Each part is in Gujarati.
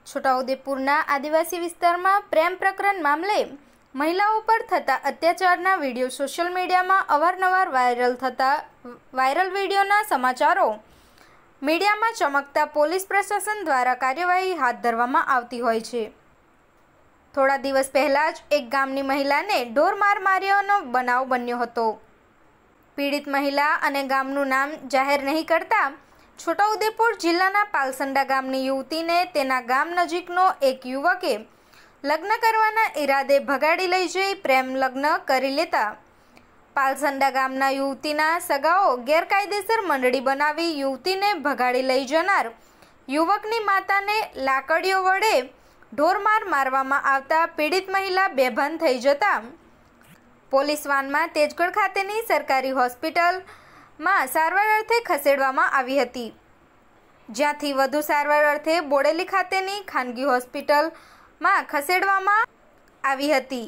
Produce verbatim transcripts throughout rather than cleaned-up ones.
છોટાઉદેપુરના આદિવાસી વિસ્તારમાં પ્રેમ પ્રકરણ મામલે મહિલાઓ પર થતા અત્યાચારના વિડીયો સોશિયલ મીડિયામાં અવારનવાર વાયરલ થતા વાયરલ વિડીયોના સમાચારો મીડિયામાં ચમકતા પોલીસ પ્રશાસન દ્વારા કાર્યવાહી હાથ ધરવામાં આવતી હોય છે। થોડા દિવસ પહેલા જ એક ગામની મહિલાને ઢોર માર માર્યાનો બનાવ બન્યો હતો। પીડિત મહિલા અને ગામનું નામ જાહેર નહીં કરતા છોટાઉદેપુર જિલ્લાના પાલસંડા ગામની યુવતીને તેના ગામ નજીકનો એક યુવકે લગ્ન કરવાના ઈરાદે ભગાડી લઈ જઈ પ્રેમ લગ્ન કરી લેતા પાલસંડા ગામના યુવતીના સગાઓ ગેરકાયદેસર મંડળી બનાવી યુવતીને ભગાડી લઈ જનાર યુવકની માતાને લાકડીઓ વડે ઢોરમાર મારવામાં આવતા પીડિત મહિલા બેભાન થઈ જતા પોલીસ વાનમાં તેજગઢ ખાતેની સરકારી હોસ્પિટલમાં સારવાર અર્થે ખસેડવામાં આવી હતી, જ્યાંથી વધુ સારવાર અર્થે બોડેલી ખાતેની ખાનગી હોસ્પિટલમાં ખસેડવામાં આવી હતી,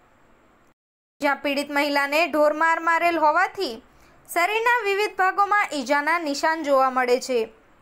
જ્યાં પીડિત મહિલાને ઢોરમાર મારેલ હોવાથી શરીરના વિવિધ ભાગોમાં ઈજાના નિશાન જોવા મળે છે,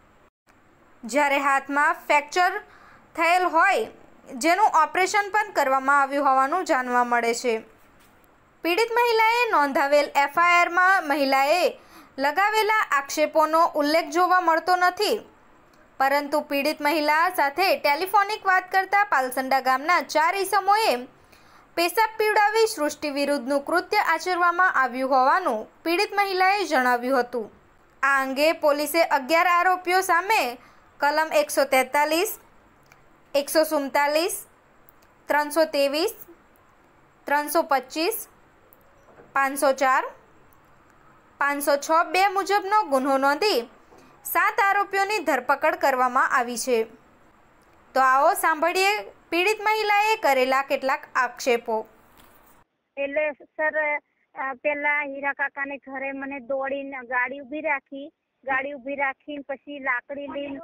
જ્યારે હાથમાં ફ્રેક્ચર થયેલ હોય જેનું ઓપરેશન પણ કરવામાં આવ્યું હોવાનું જાણવા મળે છે। પીડિત મહિલાએ નોંધાવેલ એફઆઈઆરમાં મહિલાએ લગાવેલા આક્ષેપોનો ઉલ્લેખ જોવા મળતો નથી, પરંતુ પીડિત મહિલા સાથે ટેલિફોનિક વાત કરતા પાલસંડા ગામના ચાર ઈસમોએ પેશાબ પીવડાવી સૃષ્ટિ વિરુદ્ધનું કૃત્ય આચરવામાં આવ્યું હોવાનું પીડિત મહિલાએ જણાવ્યું હતું। આ અંગે પોલીસે અગિયાર આરોપીઓ સામે કલમ એકસો તેતાલીસ, એકસો સુડતાલીસ, ત્રણસો ત્રેવીસ, ત્રણસો પચીસ, પાંચસો ચાર, પાંચસો છ બે મુજબનો ગુનો નોંધી સાત આરોપીઓની ધરપકડ કરવામાં આવી છે। તો આવો સાંભળીએ પીડિત મહિલાએ કરેલા કેટલાક આક્ષેપો। એટલે સર પેલા હીરા કાકાને ઘરે મને દોડીને ગાડી ઉભી રાખી ગાડી ઉભી રાખીને પછી લાકડી લઈને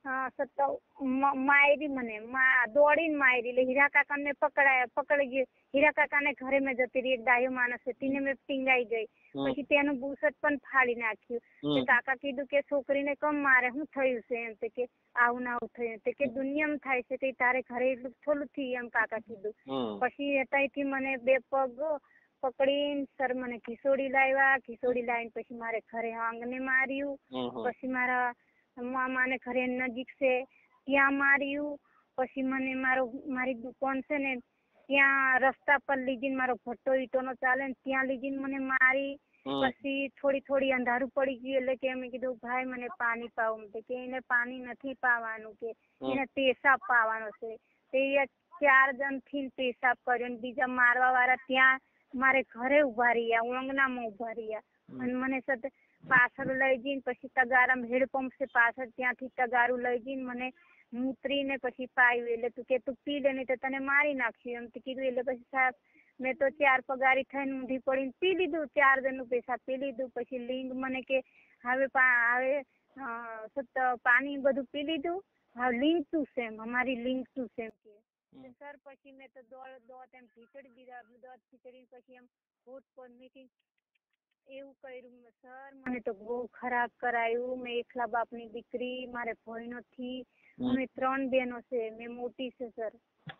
મારી મને દોડીને મારી એટલે હીરા કાકાને પકડાય પકડી ગઈ। હીરા કાકાને ઘરે મેં જતી રહી, એક ડાયો માણસ છે તેને મેં ટીંગાઈ ગઈ, પછી તેનું બુસટ પણ ફાડી નાખ્યું। કાકા કીધું કે છોકરીને કમ મારે, શું થયું છે એમ કે આવું ના આવું થયું તે કે દુનિયામાં થાય છે કે તારે ઘરે એટલું થોડું થયું એમ કાકા કીધું। પછી ત્યાંથી મને બે પગ પકડીને સર મને ખીસોડી લાવ્યા, ખીસોડી લાવીને પછી મારે ઘરે આંગણે માર્યું, પછી મારા મામાને ઘરે નજીક છે ત્યાં માર્યું, પછી મને મારો મારી દુકાન છે ને ત્યાં રસ્તા પર લીધીને મારો ભટ્ટો ઈટોનો ચાલે ને ત્યાં લીધીને મને મારી। પછી થોડી થોડી અંધારું પડી ગયું એટલે કે મેં કીધું ભાઈ મને પાણી પાવ, કે એને પાણી નથી પાવાનું, કે એને પેશાબ પાવાનો છે। તે ચાર જણ થી પેશાબ કર્યો ને બીજા મારવા વાળા ત્યાં મારે ઘરે ઉભા રહ્યા, આંગણામાં ઉભા રહ્યા અને મને સાથે પાછળ લઈ જઈને પછી તગારામાં હેડપંપ છે પાછળ ત્યાંથી તગારું લઈ જઈને મને મૂતરીને પછી પાયું, એટલે તું કે તું પી લે નહીં તો તને મારી નાખ્યું એમ કીધું। એટલે પછી સાહેબ મેં તો ચાર પગારી થઈને ઊંધી પડીને પી લીધું, ચાર જણનું પૈસા પી લીધું। પછી લિંગ મને કે હવે હવે પાણી બધું પી લીધું, હવે લિંગ તું છે અમારી લિંગ તું છે એમ કે સર। પછી મેં તો દોડ દોડ એમ ખીચડી દીધા, દોડ ખીચડી પછી એમ હોટ પર મીટિંગ એવું કર્યું સર। મને તો બહુ ખરાબ કરાયું। મેં એકલા બાપની દીકરી, મારે ભય નથી, અમે ત્રણ બહેનો છે, મેં મોટી છે સર,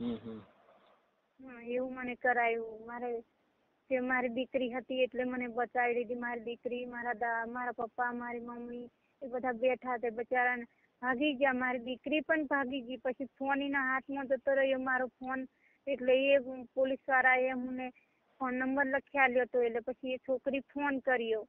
એવું મને કરાયું। મારે જે મારી દીકરી હતી એટલે મને બચાવી લીધી, મારી દીકરી, મારા દા મારા પપ્પા, મારી મમ્મી એ બધા બેઠા હતા, બચારાને ભાગી ગયા, મારી દીકરી પણ ભાગી ગઈ। પછી ફોન એના હાથમાં જતો રહ્યો મારો ફોન, એટલે એ પોલીસ વાળા એ મને ફોન નંબર લખી આલ્યો હતો, એટલે પછી એ છોકરી ફોન કર્યો,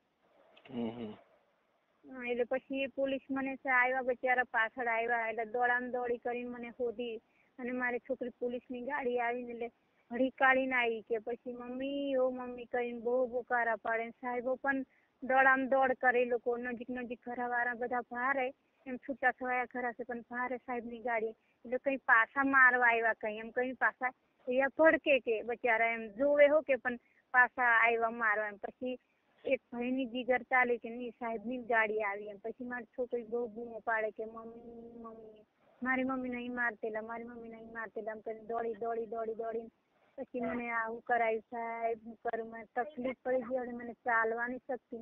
એટલે પછી એ પોલીસ મને આવ્યા, બચારા પાછળ આવ્યા, એટલે દોડામ દોડી કરીને મને શોધી અને મારી છોકરી પોલીસની ગાડી આવીને એટલે ઘડી કાઢીને આવી કે પછી મમ્મી ઓ મમ્મી કરીને બહુ બોકારા પાડે। સાહેબો પણ દોડામ દોડ કરે, લોકો નજીક નજીક ઘરવાળા બધા ભારે એમ છૂટા છવાયા ઘરા છે પણ ભારે સાહેબની ગાડી, એટલે કઈ પાછા મારવા આવ્યા, કઈ એમ કઈ પાછા અહીંયા ભડકે કે બચારા એમ જોવે હો કે પણ પાછા આવ્યા મારવા એમ। પછી એક ભાઈની જીગર ચાલી કે નહીં સાહેબની ગાડી આવી એમ, પછી મારી છોકરી બહુ બૂમો પાડે કે મમ્મી મમ્મી મારી મમ્મી નહીં મારતેલા, મારી મમ્મી નહીં મારતેલા એમ કરીને દોડી દોડી દોડી દોડી પછી મને આવું કરાયું સાહેબ, હું કરું, મને તકલીફ પડી ગઈ અને મને ચાલવાની શક્તિ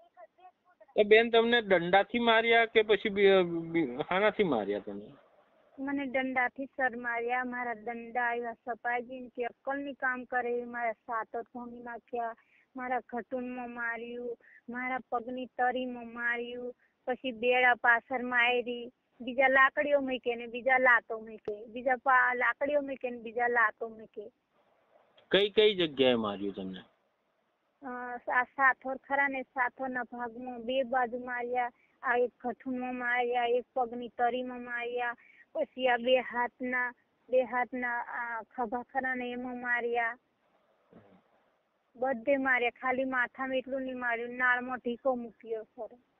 નથી। બેન તમને દંડાથી માર્યા કે પછી હાનાથી માર્યા તમે? મને દંડાથી સર માર્યા. મારા દંડા આવ્યા સપાજી કે અક્કલની કામ કરે. મારા સાતો ભોંગી નાખ્યા. મારા ઘટુનમાં માર્યું. મારા પગની તરીમાં માર્યું. પછી બેડા પાછળ મારી. બીજા લાકડીઓ મૂકે ને બીજા લાતો મૂકે. બીજા લાકડીઓ મૂકે ને બીજા લાતો મૂકે. કઈ કઈ જગ્યાએ માર્યું તમને? આ સાથોર ખરા ને સાથોરના ભાગમાં બે બાજુ માર્યા. આ એક ઘઠુમાં માર્યા. એક પગની તરીમાં માર્યા. પછી આ બે હાથના બે હાથના આ ખભા ખરા ને એમાં માર્યા. બધે માર્યા. ખાલી માથામાં એટલું નહીં માર્યું, નાળમાં ઢીકો મૂક્યો સર.